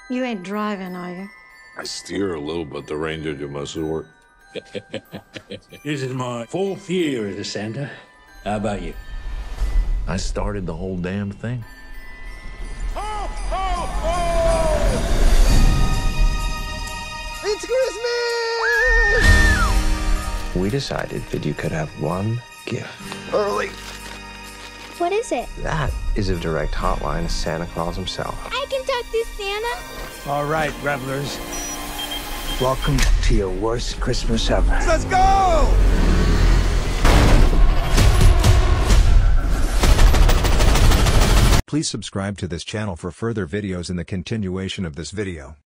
You ain't driving, are you? I steer a little, but the ranger do most of the work. This is my 4th year as a Santa. How about you? I started the whole damn thing. Ho, ho, ho! It's Christmas! We decided that you could have one gift. Early. What is it? That is a direct hotline to Santa Claus himself. I can talk to Santa. All right, revelers. Welcome to your worst Christmas ever. Let's go! Please subscribe to this channel for further videos in the continuation of this video.